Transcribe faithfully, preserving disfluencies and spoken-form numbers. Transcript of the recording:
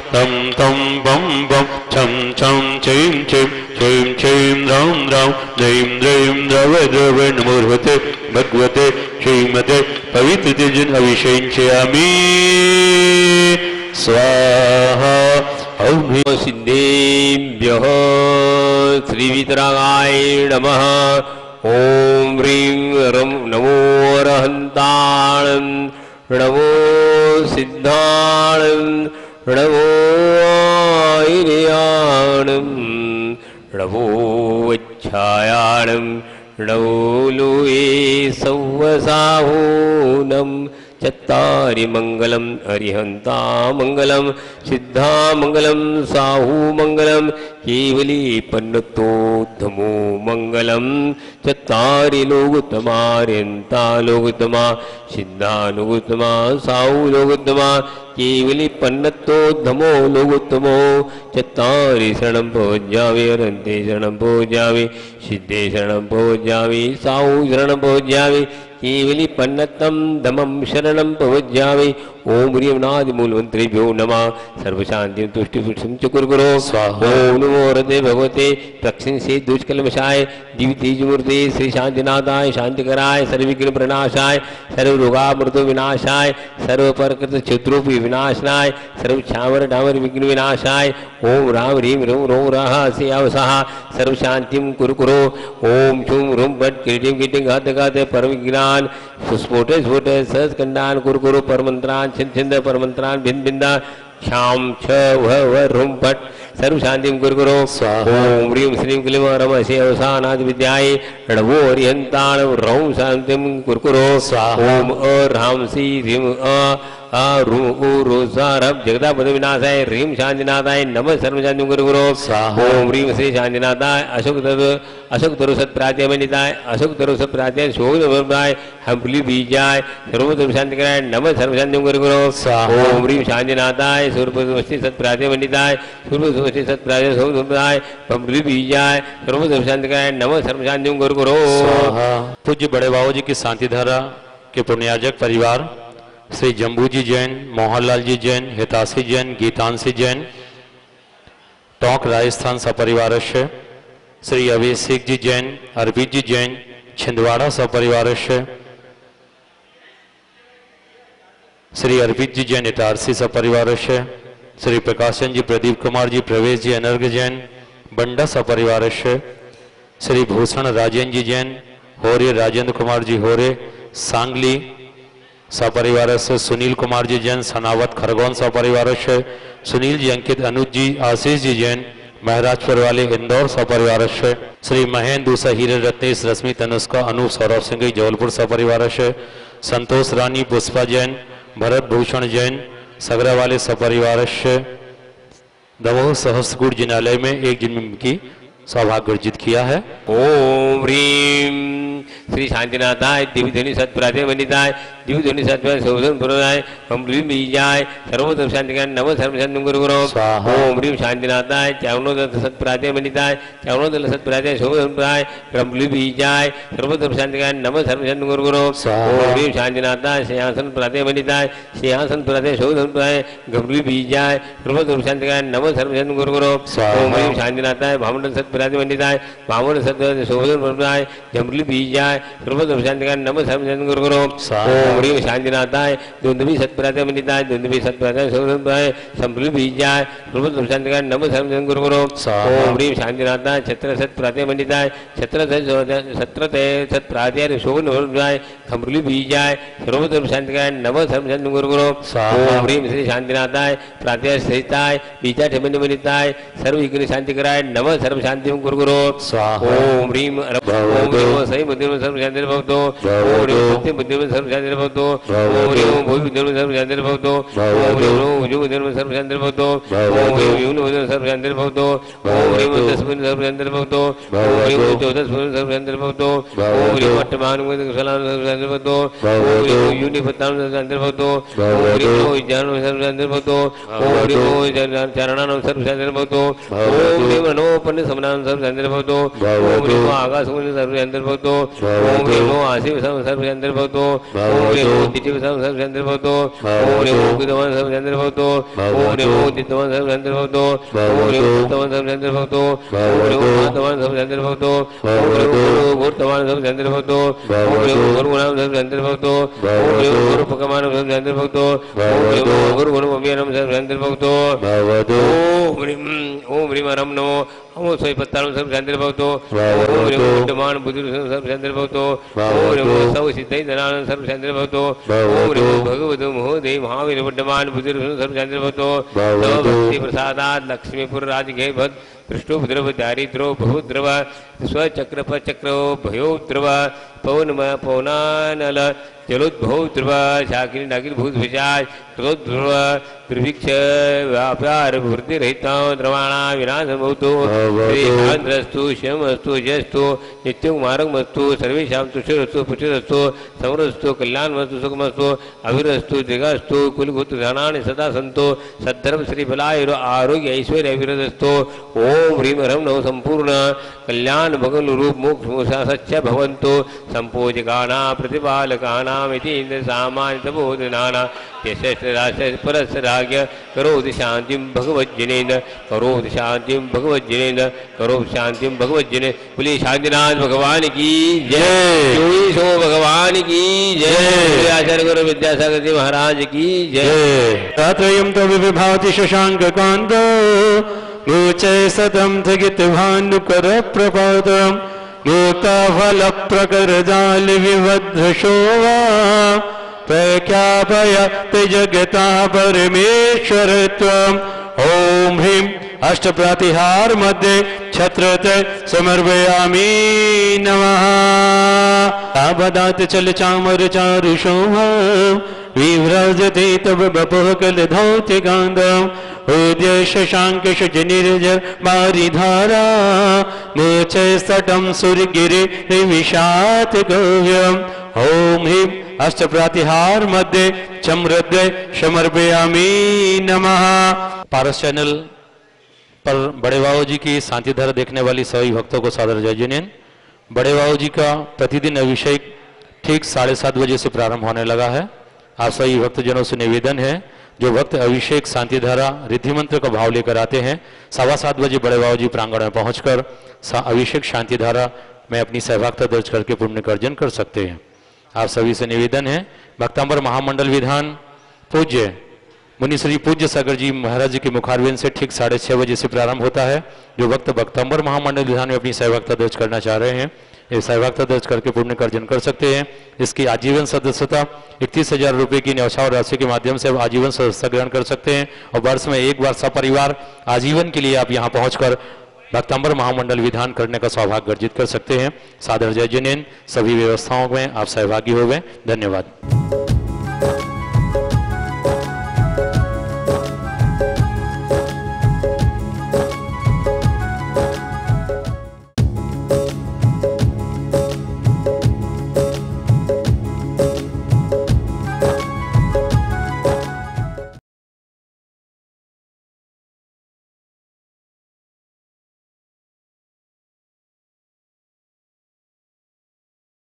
तं तं बं बं छं छं छीं छीं छीं छीं रं रं द्रीं द्रीं द्रव द्रव नमोर्भते भगवते श्रीमते पवित्रतेजन अभिषेचयामि स्वाहा। सिद्धेभ्यः श्रीवितरागाय नमः। ओम ह्रीं रं नमो अरहन्ताणं नमो सिद्धाणं नमो आयर्याणं नमो वच्छायाणं नमो लोये सव्वसाहूनं चत्तारि मंगलम अरिहंता मंगलम सिद्धा मंगलम साहू मंगलम केवली पन्नतोद्धमो मंगलम चत्तारि लोकोत्तमार्यन्ता लोकोत्तमा सिद्धा लोकोत्तमा साहू लोकोत्तमा केवली पन्नतोद्धमो लोकोत्तमो चत्तारि शरणं भोज्यामि अरन्ते शरणं भोज्यामि सिद्धे शरणं भोज्यामि साहू शरणं भोज्यामि केवली पन्नतम धमम शरणं प्रवज्यामि। ओम ह्रीं नादि मूलमंत्रेभ्यो नमः। सर्वशांति तुष्टि पुष्टिं च कुरु स्वाहा। ओम नमो हृदय भगवते दक्षिण से दुष्कलमशाय दिव्य तेजमूर्ते श्री शांतिनाथाय शांतिकराय सर्वविघ्न प्रणाशाय सर्वरोगामृतो विनाशाय सर्वपरकृत शत्रुपि विनाशनाय सर्वक्षावर डामर विघ्न विनाशाय ओम राम ह्रीं रों रों रः से अवसः सर्वशांतिं कुरु कुरु। ओम छुं रुं भट किरीटिं किटिं घात घात परमविघ्नान् स्फोट स्फोट सहस्कंडान कुरु कुरु परमंत्रान छिंद छिंद परमंत्रान भिन्न भिन्ना श्याम छ व व रुम भट सर्वशांतिं कुरु कुरु स्वाहा। ओम ह्रीं श्रीं क्लीं रमसे अवसानाद विद्याय णवो हरिहंताण रौं शांतिं कुरु कुरु स्वाहा। ओम अ राम सी ह्रीं अ आ रू उ रू सारभ जगदापति विनाशाय ह्रीं शांतिनाथाय नमः सर्वशांतिं कुरु कुरु स्वाहा। ओम ह्रीं श्री शांतिनाथाय अशोक तरु अशोक तरु सत्प्रात्य वनिताय अशोक तरु सत्प्रात्य शोभनाय हंपली बीजाय सर्व शांतिकराय नमः सर्वशांतिं कुरु कुरु स्वाहा। ओम ह्रीं शांतिनाथाय सूर्यपति सत्प्रात्य वनिताय सूर्यपति सत्प्रात्य शोभनाय हंपली बीजाय सर्व शांतिकराय नमः सर्वशांतिं कुरु कुरु स्वाहा। पूज्य बड़े बाबू जी की शांति धारा के पुण्याजक परिवार श्री जम्बूजी जैन, मोहनलाल जी जैन, हिताशी जैन, गीतांशी जैन, टोंक राजस्थान सपरिवारस्य श्री अभिषेक जी जैन, अर्पित जी जैन, छिंदवाड़ा सपरिवारस्य श्री अर्पित जी जैन, इटारसी सपरिवारस्य श्री प्रकाशन जी, प्रदीप कुमार जी, प्रवेश जी, अनर्घ जैन, बंडा सपरिवारस्य श्री भूषण राजेंद्र जी जैन, होरे राजेंद्र कुमार जी होरे, सांगली सपरिवार से सुनील कुमार जी जैन, सनावत खरगोन सपरिवार से सुनील जी, अंकित अनुज जी, आशीष जी जैन, महाराजपुर वाले इंदौर सपरिवार से श्री महेंद्र दूसा हीरे रत्नेश रश्मि तनुष्का अनूप सौरभ सिंह जबलपुर सपरिवार से संतोष रानी पुष्पा जैन, भरत भूषण जैन सगरा वाले सपरिवार से दमोह सहस्त्रकूट जिनालय में एक जन्म की सौभाग्य अर्जित किया है। ओम ह्रीं श्री शांतिनाथाय दिव्यध्वनि सत्प्राते वनिताय दिव्यध्वनि सत्प्राते शोभन पुराय हम ह्रीं बीजाय सर्वोत्तम शांतिकाय नमः सर्वशांतिं कुरु कुरु स्वाहा। ओम ह्रीं शांतिनाथाय चावनोदल सत्प्राते वनिताय चावनोदल सत्प्राते शोभन पुराय हम ह्रीं बीजाय सर्वोत्तम शांतिकाय नमः सर्वशांतिं कुरु कुरु स्वाहा। ओम ह्रीं शांतिनाथाय सिंहासन प्राते वनिताय सिंहासन प्राते शोभन पुराय हम ह्रीं बीजाय सर्वोत्तम शांतिकाय नमः सर्वशांतिं कुरु कुरु स्वाहा। ओम ह्रीं शांतिनाथाय भामंडल सत्प्राते वनिताय भामंडल सत्प्राते शोभन पुराय जमली बीजाय सर्वोत्तम शांतिकाय नमः सर्वशांतिं कुरु कुरु स्वाहा। ओम ह्रीं शांतिनाथाय दुंदुभि सत्प्राते वनिताय दुंदुभि सत्प्राते शोभन पुराय संभली बीजाय सर्वोत्तम शांतिकाय नमः सर्वशांतिं कुरु कुरु स्वाहा। ओम ह्रीं शांतिनाथाय छत्र सत्प्राते वनिताय छत्र छत्रते सत्प्राते शोभन पुराय संभली बीजाय सर्वोत्तम शांतिकाय नमः सर्वशांतिं कुरु कुरु स्वाहा। ओम ह्रीं श्री शांतिनाथाय प्रातः स्थिताय बीजा ठेमनि वनिताय सर्वविघ्न शांतिकराय नमः सर्वशांतिं कुरु कुरु स्वाहा। ओम ह्रीं ओम ह्रीं सही बुद्धि सर्वशांति भवतो ओम ह्रीं सत्य बुद्धि सर्वशांति भवतो ओम ह्रीं भूमि बुद्धि सर्वशांति भवतो ओम ह्रीं उजु बुद्धि सर्वशांति भवतो ओम ह्रीं यून बुद्धि सर्वशांति भवतो ओम ह्रीं दस बुद्धि सर्वशांति भवतो ओम ह्रीं चौदह बुद्धि सर्वशांति भवतो ओम ह्रीं अष्टमान बुद्धि सर्वशांति भवतो ओम ह्रीं यूनि पत्तान सर्वशांति भवतो ओम ह्रीं ज्ञान सर्वशांति भवतो ओम ह्रीं चरणानां सर्वशांति भवतो ओम ह्रीं मनोपन्न समनानां सर्वशांति भवतो ओम ह्रीं आकाश सर्वशांति भवतो ओम ओम रेमो आशिव सम सर्वचंद्र भवतो ओम रेमो तिथिव सम सर्वचंद्र भवतो ओम रेमो कुदवन सर्वचंद्र भवतो ओम रेमो तितवन सर्वचंद्र भवतो ओम रेमो तवन सर्वचंद्र भवतो ओम रेमो तवन सर्वचंद्र भवतो ओम रेमो गुरुतवन सर्वचंद्र भवतो ओम रेमो गुरुनाम सर्वचंद्र भवतो ओम रेमो गुरुपकमान सर्वचंद्र भवतो ओम रेमो गुरुगुणमव्यनम सर्वचंद्र भवतो ओम ह्रीं ओम ह्रीं रम नमो ओम सोई पत्तारम सर्वचंद्र भवतो ओम रेमो विद्यमान बुद्धि सर्वचंद्र भवतो ओम रेमो सौ सिद्धि धनानंद सर्वचंद्र भवतो ओम रेमो भगवत महोदय महावीर विद्यमान बुद्धि सर्वचंद्र भवतो नव भक्ति प्रसादात् लक्ष्मीपुर राजघे भद पृष्ठोद्रव दारिद्रो बहुद्रव स्वचक्र पचक्रो भयो द्रव पवन पवनानल जलोद्भव ध्रुव शाकिनी नागिर भूत विचार कृतोद्ध्रुव दुर्भिक्ष व्यापार वृद्धि रहिता द्रवाणा विनाशमवतु श्रीकांतस्तु श्यमस्तु जयस्तु नित्यकुमारमस्तु सर्वेषां तुष्टिरस्तु पुष्टिरस्तु समरस्तु कल्याणमस्तु सुखमस्तु अविरस्तु दीर्घास्तु कुलभूतधनानि सदा सन्तु सद्धर्म श्रीफलायुर आरोग्य ऐश्वर्य अविरदस्तु ओम ह्रीं ह्रं नमो संपूर्ण कल्याण भगवन् रूप मोक्ष मोक्षा सच्च भवन्तु संपूजकानां प्रतिपालकानामिति इंद्र सामान्य तपोधनाना यशस्रास्य परस्य राज्ञ करोति शांतिं भगवज्जनेन करोति शांतिं भगवज्जनेन करोति शांतिं भगवज्जने बोलिए शांतिनाथ भगवान की जय जोई सो भगवान की जय आचार्य गुरु विद्यासागर जी महाराज की जय रात्रयं तो विभाति शशांक कांत गोचय सतम थगित भानुकर प्रपातम गोता फल प्रकर जाल विवध्य शोभा प्रख्यापयत जगता परमेश्वरत्वम् ओम ह्रीं अष्टप्रातिहार मध्ये छत्रते समर्पयामि नमः तावदात चल चामर चारु शोभा विव्रजते तव बपुः कल धौत्य गांधम् उदय शशांक शुजनिर्जर बारिधारा मोचय सटम सूर्यगिरि विषात गव्यम् ओम ह्रीं अष्टप्रातिहार मध्य चमृद्य समर्पयामि नमः। पारस चैनल पर बड़े बाबू जी की शांतिधारा देखने वाली सभी भक्तों को सादर जय जिनेन। बड़े बाबू जी का प्रतिदिन अभिषेक ठीक साढ़े सात बजे से प्रारंभ होने लगा है। आप सभी भक्तजनों से निवेदन है, जो भक्त अभिषेक शांतिधारा रिद्धि मंत्र का भाव लेकर आते हैं, सवा सात बजे बड़े बाबू जी प्रांगण में पहुंचकर अभिषेक शांतिधारा में अपनी सहभागिता दर्ज करके पुण्य का अर्जन कर सकते हैं। आप सभी से निवेदन है, भक्तांबर महामंडल विधान पूज्य मुनिश्री पूज्य सागर जी महाराज जी के मुखारविंद से ठीक साढ़े छः बजे से प्रारंभ होता है। जो भक्त भक्तांबर महामंडल विधान में अपनी सहभागिता दर्ज करना चाह रहे हैं, ये सहभागिता दर्ज करके पुण्य का अर्जन कर सकते हैं। इसकी आजीवन सदस्यता इकतीस हजार रुपये की न्यौछावर राशि के माध्यम से आजीवन सदस्यता ग्रहण कर सकते हैं और वर्ष में एक बार सपरिवार आजीवन के लिए आप यहाँ पहुँचकर भक्तांबर महामंडल विधान करने का सौभाग्य अर्जित कर सकते हैं। सादर जय जिनेन। सभी व्यवस्थाओं में आप सहभागी हो गए। धन्यवाद।